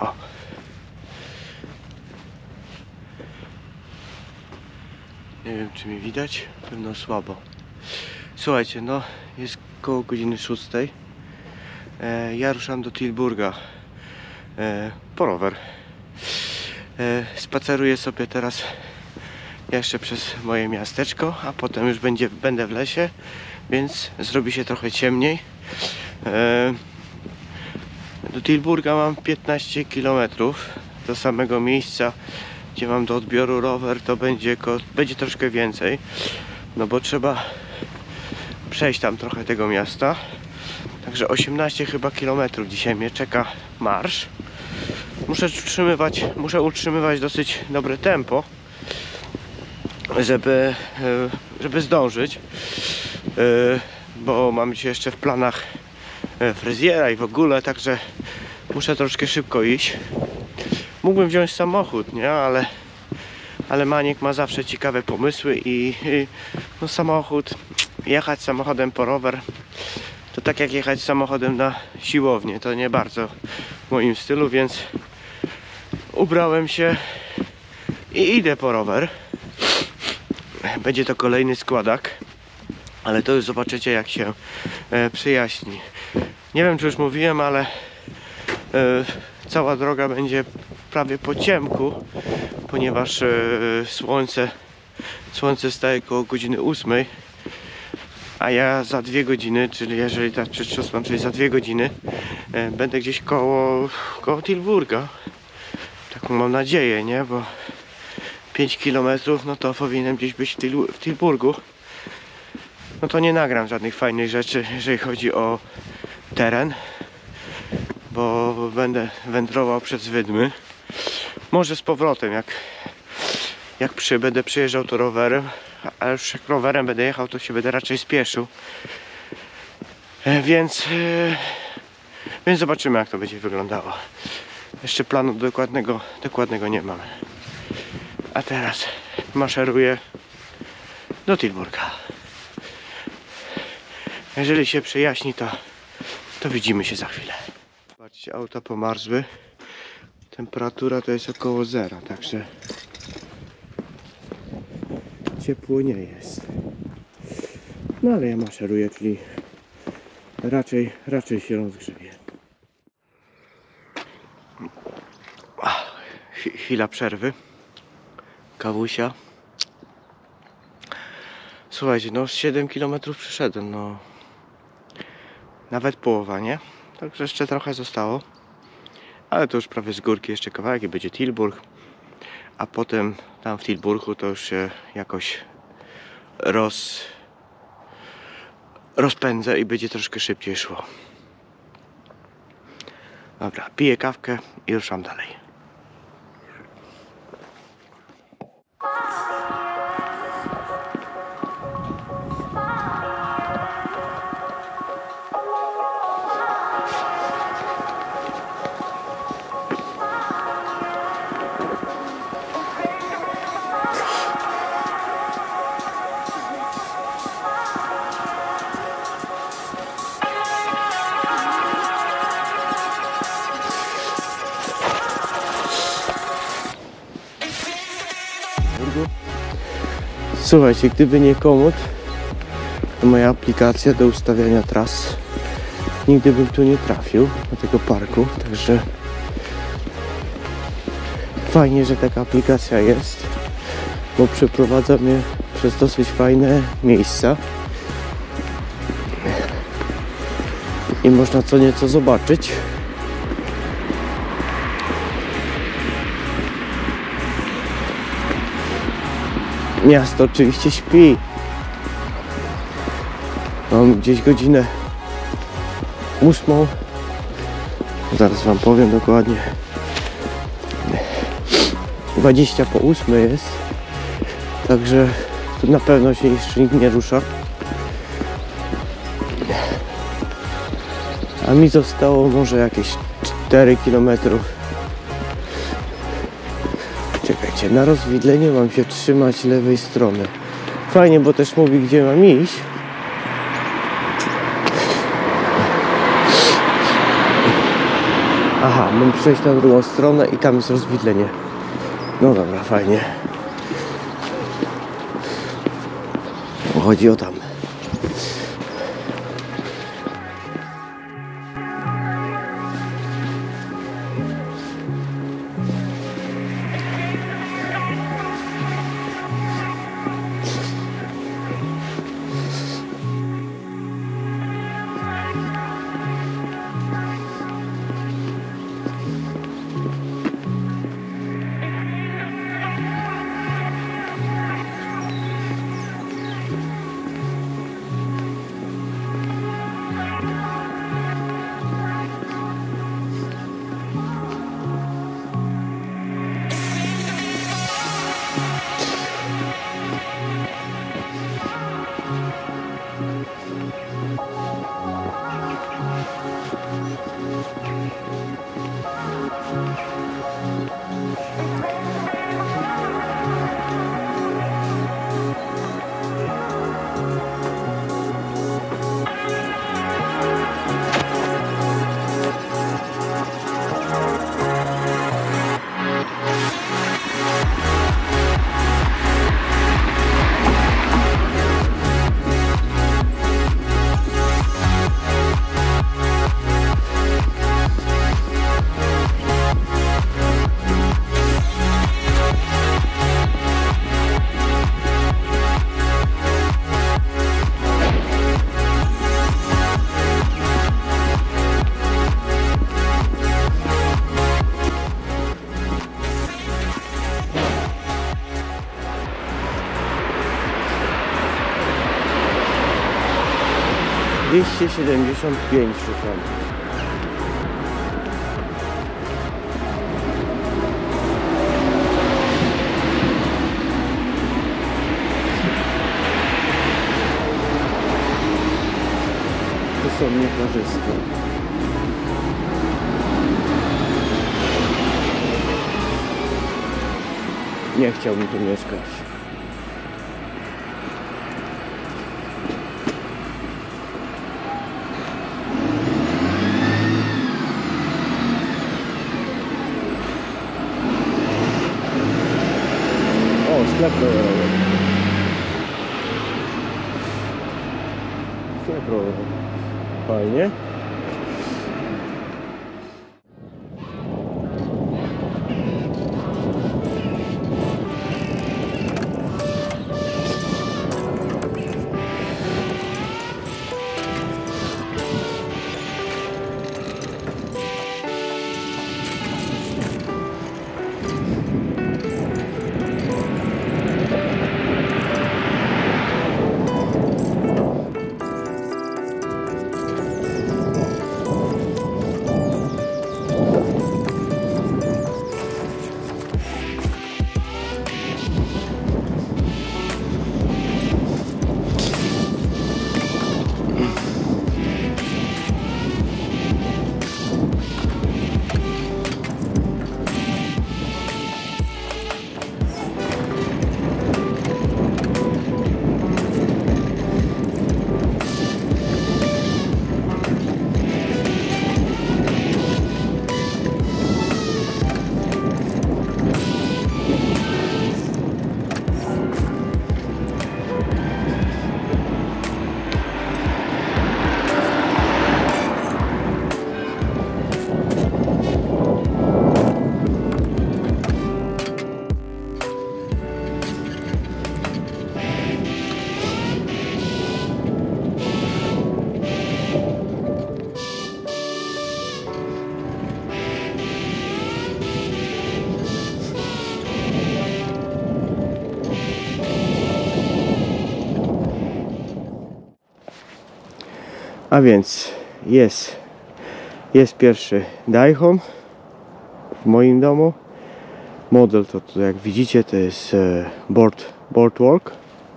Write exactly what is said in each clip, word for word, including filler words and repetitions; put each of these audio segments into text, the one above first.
O. Nie wiem, czy mi widać, pewno słabo. Słuchajcie, no jest koło godziny szóstej. E, ja ruszam do Tilburga e, po rower. E, spaceruję sobie teraz jeszcze przez moje miasteczko, a potem już będzie, będę w lesie, więc zrobi się trochę ciemniej. E, do Tilburga mam piętnaście kilometrów do samego miejsca, gdzie mam do odbioru rower, to będzie, będzie troszkę więcej, no bo trzeba przejść tam trochę tego miasta. Także osiemnaście chyba kilometrów dzisiaj mnie czeka marsz. Muszę utrzymywać, muszę utrzymywać dosyć dobre tempo, żeby, żeby zdążyć, bo mam dzisiaj jeszcze w planach fryzjera i w ogóle, także muszę troszkę szybko iść. Mógłbym wziąć samochód, nie? Ale, ale Maniek ma zawsze ciekawe pomysły i, i no samochód, jechać samochodem po rower to tak jak jechać samochodem na siłownię, to nie bardzo w moim stylu, więc ubrałem się i idę po rower. Będzie to kolejny składak, ale to już zobaczycie, jak się e, przyjaśni. Nie wiem, czy już mówiłem, ale e, cała droga będzie prawie po ciemku, ponieważ e, słońce słońce staje koło godziny ósmej, a ja za dwie godziny, czyli jeżeli tak przytrzymam, czyli za dwie godziny e, będę gdzieś koło, koło Tilburga. Taką mam nadzieję, nie? Bo pięć kilometrów, no to powinienem gdzieś być w, Til w Tilburgu. No to nie nagram żadnych fajnych rzeczy, jeżeli chodzi o teren, bo będę wędrował przez wydmy. Może z powrotem, jak, jak przy, będę przyjeżdżał to rowerem, a już jak rowerem będę jechał, to się będę raczej spieszył. E, więc, e, więc zobaczymy, jak to będzie wyglądało. Jeszcze planu dokładnego, dokładnego nie mam. A teraz maszeruję do Tilburga. Jeżeli się przejaśni, to, to widzimy się za chwilę. Patrzcie, auta pomarzły. Temperatura to jest około zera, także ciepło nie jest. No ale ja maszeruję, czyli raczej, raczej się rozgrzeje. Chwila przerwy. Kawusia. Słuchajcie, no siedem kilometrów przeszedłem, no nawet połowa, nie? Także jeszcze trochę zostało. Ale to już prawie z górki, jeszcze kawałek i będzie Tilburg. A potem tam w Tilburgu to już się jakoś roz... rozpędzę i będzie troszkę szybciej szło. Dobra, piję kawkę i ruszam dalej. Słuchajcie, gdyby nie Komoot, to moja aplikacja do ustawiania tras, nigdy bym tu nie trafił, do tego parku, także fajnie, że taka aplikacja jest, bo przeprowadza mnie przez dosyć fajne miejsca i można co nieco zobaczyć. Miasto oczywiście śpi. Mam gdzieś godzinę ósmą. Zaraz wam powiem dokładnie. dwadzieścia po ósmej jest. Także tu na pewno się jeszcze nikt nie rusza. A mi zostało może jakieś cztery kilometry. Czekajcie, na rozwidleniu mam się trzymać lewej strony. Fajnie, bo też mówi, gdzie mam iść. Aha, mam przejść na drugą stronę i tam jest rozwidlenie. No dobra, fajnie. Chodzi o tam. dwieście siedemdziesiąt pięć szukam. To są nieparzyste. Nie chciałbym tu mieszkać. Sklep rowerowy. Sklep rowerowy. Fajnie. A więc jest, jest pierwszy Daihatsu w moim domu. Model to, to jak widzicie to jest board, Boardwalk.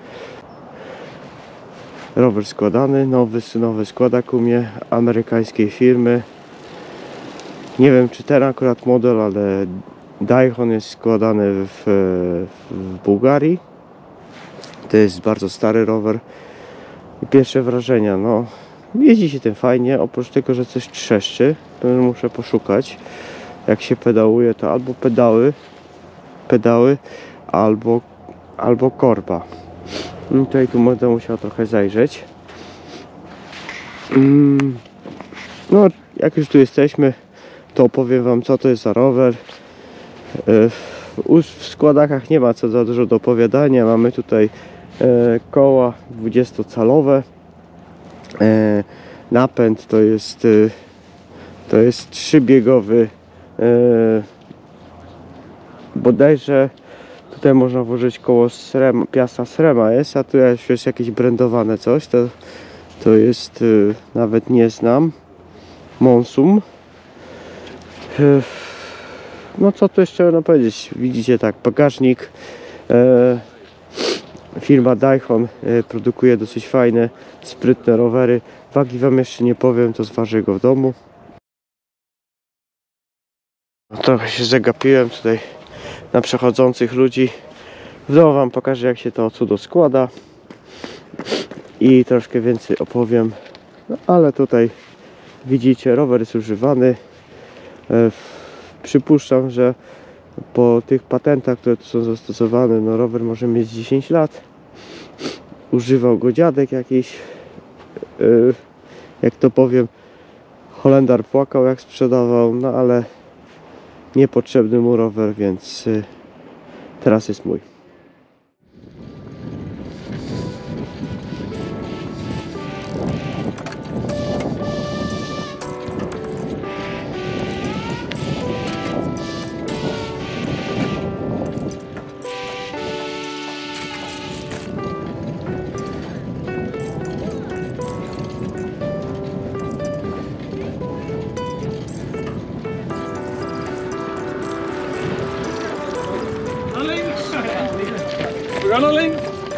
Rower składany, nowy, nowy składak u mnie, amerykańskiej firmy. Nie wiem czy ten akurat model, ale Daihatsu jest składany w, w Bułgarii. To jest bardzo stary rower. I pierwsze wrażenia, no jeździ się tym fajnie, oprócz tego, że coś trzeszczy. muszę poszukać. Jak się pedałuje, to albo pedały, pedały, albo, albo korba. I tutaj tu będę musiał trochę zajrzeć. No, jak już tu jesteśmy, to opowiem wam, co to jest za rower. W składakach nie ma co za dużo do opowiadania. Mamy tutaj koła dwudziestocalowe. Napęd to jest to jest trzybiegowy. Bodajże tutaj można włożyć koło Srema, Piasta Srema jest, a tu już jest jakieś brandowane coś. To, to jest, nawet nie znam. Monsum. No co tu jeszcze można powiedzieć? Widzicie, tak, bagażnik. E, firma Daihatsu e, produkuje dosyć fajne, sprytne rowery. Wagi wam jeszcze nie powiem, to zważę go w domu. No, trochę się zagapiłem tutaj na przechodzących ludzi. W domu wam pokażę, jak się to cudo składa i troszkę więcej opowiem. No, ale tutaj widzicie, rower jest używany. E, Przypuszczam, że po tych patentach, które tu są zastosowane, no rower może mieć dziesięć lat. Używał go dziadek jakiś. Yy, jak to powiem, Holendar płakał jak sprzedawał, no ale niepotrzebny mu rower, więc yy, teraz jest mój. Runnerling.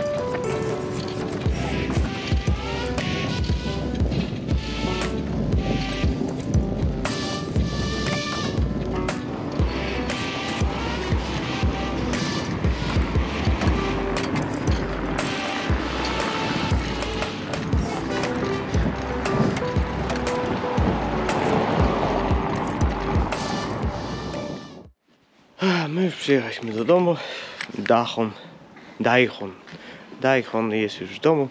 My już przyjechaliśmy do domu. Dachon. Daihatsu. Daihatsu jest już w domu.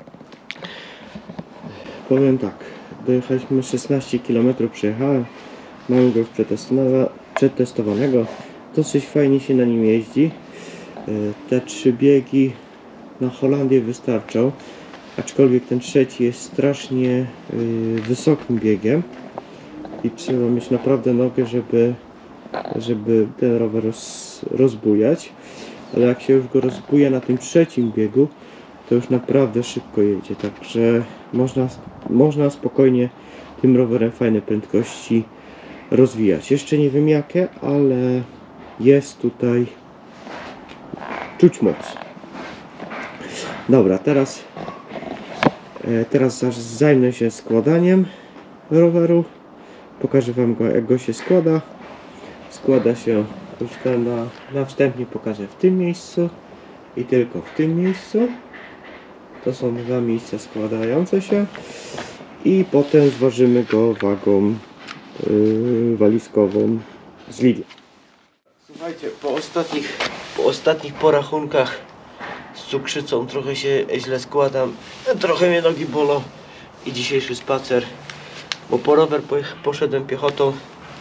Powiem tak, dojechaliśmy szesnaście kilometrów, przejechałem. Mamy go już przetestowanego. Dosyć fajnie się na nim jeździ. Te trzy biegi na Holandię wystarczą. Aczkolwiek ten trzeci jest strasznie wysokim biegiem. I trzeba mieć naprawdę nogę, żeby, żeby ten rower roz, rozbujać. Ale jak się już go rozbuja na tym trzecim biegu, to już naprawdę szybko jedzie, także można, można spokojnie tym rowerem fajne prędkości rozwijać. Jeszcze nie wiem jakie, ale jest tutaj czuć moc. Dobra, teraz teraz zajmę się składaniem roweru. Pokażę wam go, jak go się składa. Składa się, już to na, na wstępnie pokażę, w tym miejscu i tylko w tym miejscu. To są dwa miejsca składające się i potem zważymy go wagą yy, walizkową z Lidla. Słuchajcie, po ostatnich, po ostatnich porachunkach z cukrzycą trochę się źle składam, trochę mnie nogi bolą i dzisiejszy spacer, bo po rower poszedłem piechotą,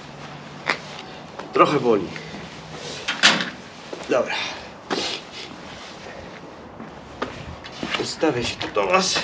trochę boli. Dobra. Ustawię się tu do was.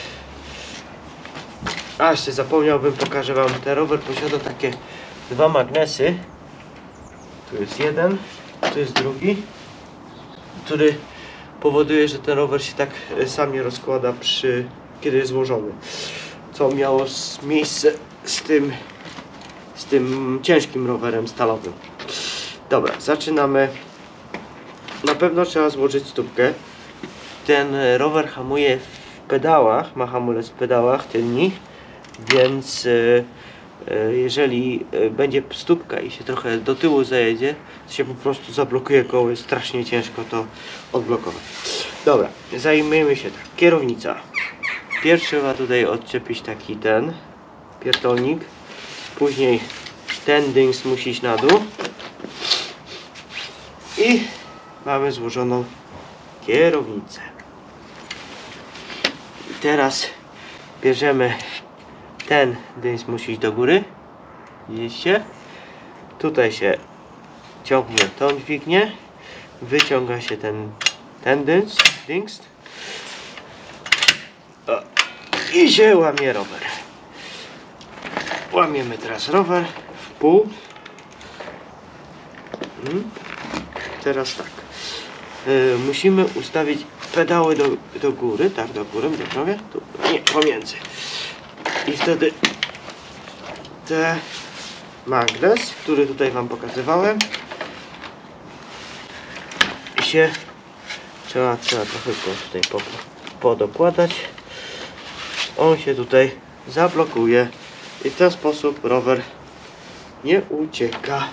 A, jeszcze zapomniałbym, pokażę wam. Ten rower posiada takie dwa magnesy. Tu jest jeden, tu jest drugi, który powoduje, że ten rower się tak sam nie rozkłada przy, kiedy jest złożony. Co miało miejsce z tym, z tym ciężkim rowerem stalowym. Dobra, zaczynamy. Na pewno trzeba złożyć stópkę. Ten rower hamuje w pedałach, ma hamulec w pedałach tylni, więc yy, yy, jeżeli yy, będzie stópka i się trochę do tyłu zajedzie, to się po prostu zablokuje koło, jest strasznie ciężko to odblokować. Dobra, zajmijmy się tak. Kierownica. Pierwszy trzeba tutaj odczepić taki ten pierdolnik, później ten dings musi iść na dół. I mamy złożoną kierownicę. I teraz bierzemy ten dings, musi iść do góry. Widzicie? Tutaj się ciągnie tą dźwignię, wyciąga się ten, ten dings, dings o, i się łamie rower. Łamiemy teraz rower w pół. Hmm. Teraz tak, yy, musimy ustawić pedały do, do góry, tak do góry, dobrze mówię? Tu, nie, pomiędzy. I wtedy te magnes, który tutaj wam pokazywałem, się trzeba, trzeba trochę go tutaj podokładać. On się tutaj zablokuje i w ten sposób rower nie ucieka.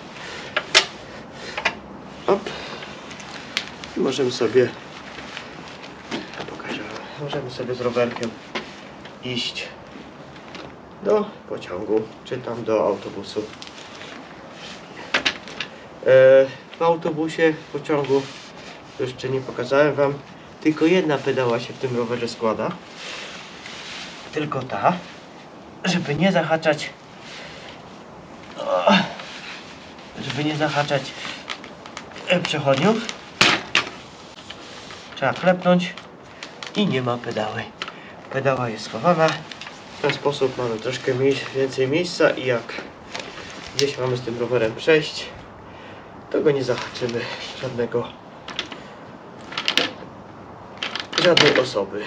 Op. Możemy sobie pokażę, możemy sobie z rowerkiem iść do pociągu, czy tam do autobusu. W autobusie, w pociągu, to jeszcze nie pokazałem wam, tylko jedna pedała się w tym rowerze składa. Tylko ta, żeby nie zahaczać, żeby nie zahaczać przechodniów. Trzeba klepnąć i nie ma pedały. Pedała jest schowana. W ten sposób mamy troszkę więcej miejsca i jak gdzieś mamy z tym rowerem przejść, to go nie zahaczymy żadnego żadnej osoby.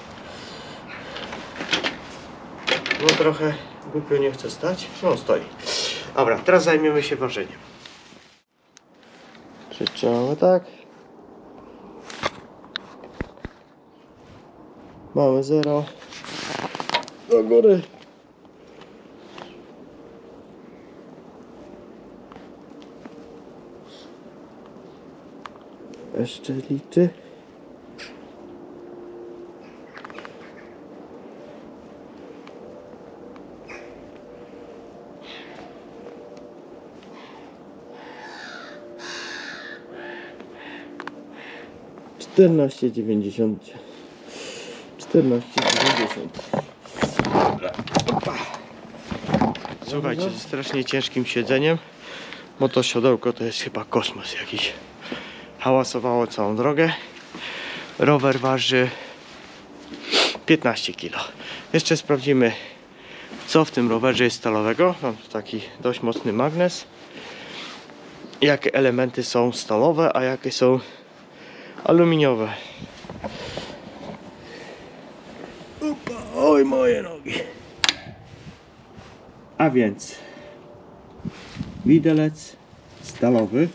No trochę głupio nie chce stać. No stoi. Dobra, teraz zajmiemy się ważeniem. Przyciągamy tak. Mamy zero. Do góry. Jeszcze liczy. Czternaście dziewięćdziesiąt. Czternaście dziewięćdziesiąt. Słuchajcie, ze strasznie ciężkim siedzeniem, bo to siodełko to jest chyba kosmos jakiś. Hałasowało całą drogę. Rower waży piętnaście kilo. Jeszcze sprawdzimy, co w tym rowerze jest stalowego. Mam tu taki dość mocny magnes. Jakie elementy są stalowe, a jakie są aluminiowe. Opa, oj, moje nogi. A więc widelec stalowy,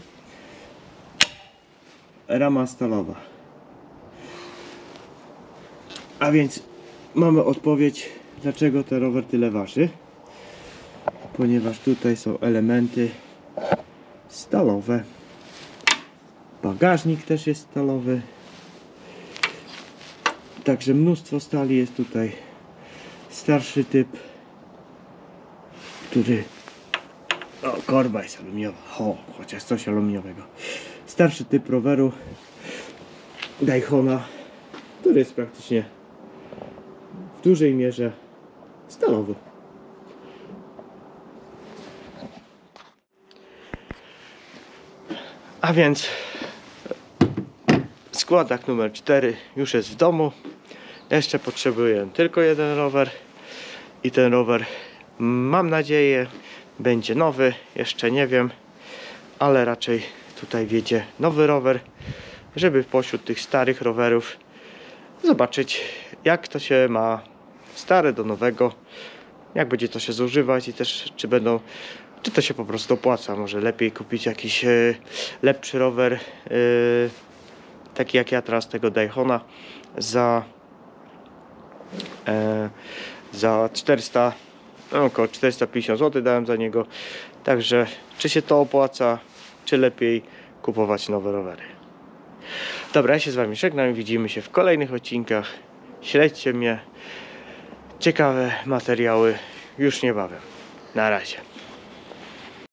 rama stalowa. A więc mamy odpowiedź, dlaczego ten rower tyle waży. Ponieważ tutaj są elementy stalowe. Bagażnik też jest stalowy. Także mnóstwo stali jest tutaj. Starszy typ, który... O, korba jest aluminiowa. O, chociaż coś aluminiowego. Starszy typ roweru Daytona, który jest praktycznie w dużej mierze stalowy. A więc składak numer cztery już jest w domu. Jeszcze potrzebuję tylko jeden rower i ten rower, mam nadzieję, będzie nowy. Jeszcze nie wiem, ale raczej tutaj wjedzie nowy rower, żeby pośród tych starych rowerów zobaczyć, jak to się ma stare do nowego, jak będzie to się zużywać i też czy będą, czy to się po prostu opłaca. Może lepiej kupić jakiś e, lepszy rower, e, taki jak ja teraz tego Daytona za e, za czterysta, no, około czterysta pięćdziesiąt złotych dałem za niego. Także czy się to opłaca, czy lepiej kupować nowe rowery. Dobra, ja się z wami żegnam, widzimy się w kolejnych odcinkach. Śledźcie mnie, ciekawe materiały już niebawem. Na razie.